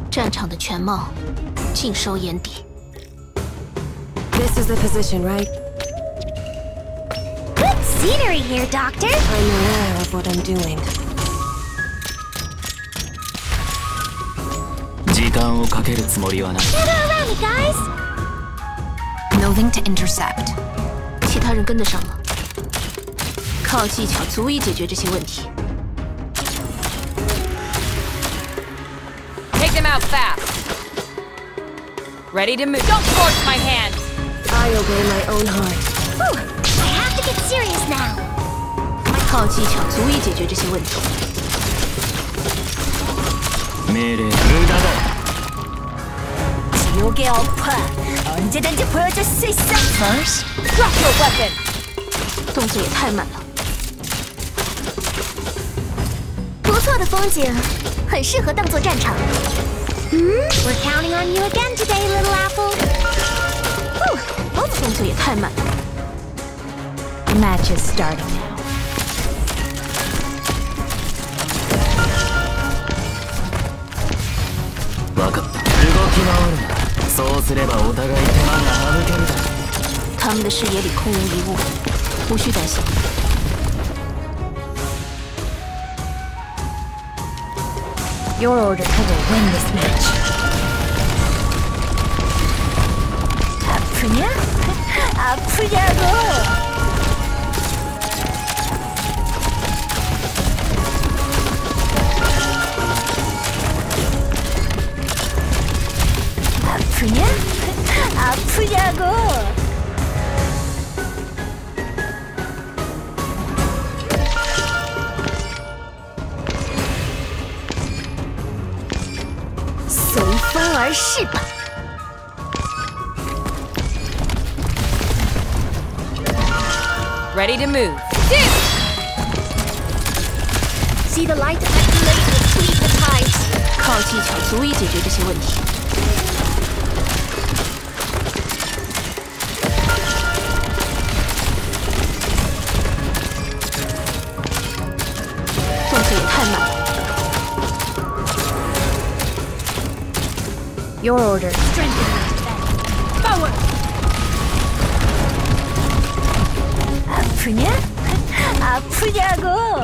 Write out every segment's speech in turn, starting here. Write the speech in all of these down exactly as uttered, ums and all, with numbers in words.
战场的全貌尽收眼底。 This is the position, right? Good scenery here, Doctor. I'm aware of what I'm doing. 時間をかけるつもりはない。 Gather around me, guys. Moving to intercept. 其他人跟得上吗？靠技巧足以解决这些问题。 Take them out fast. Ready to move. Don't force my hand. I obey my own heart. Whew. I have to get serious now. 靠技巧足以解决这些问题。 命令無駄だ。 지옥의 어파 언제든지 보여줄 수 있어. First, drop your weapon. 动作也太慢了。 不错的风景，很适合当做战场。嗯 ，We're counting on you again today, little apple. 动作也太慢了。 Match is starting now. 分かった。動き回るな。そうすればお互い手間が省けるだろ。 他们的视野里空无一物，无需担心。 Your order will win this match. 아프냐? 아프냐고! 아프냐? 아프냐고! Ready to move. See the light at the lake will sweep the tides. 靠技巧足以解决这些问题。动作也太慢了。 Your order. Strengthen. Forward. 아프냐? 아프냐고.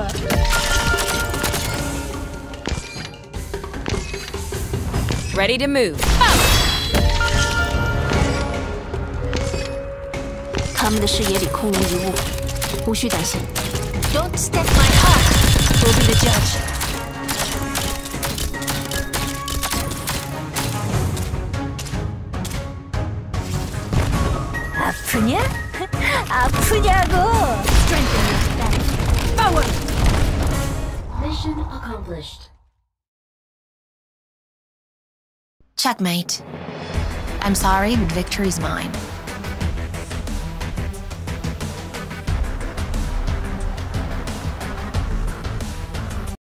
Ready to move. 他们的视野里空无一物，无需担心。 Don't step my heart. We'll be the judge. 아프냐? 아프냐고. Strengthen your defense. Forward. Mission accomplished. Checkmate. I'm sorry, but victory's mine.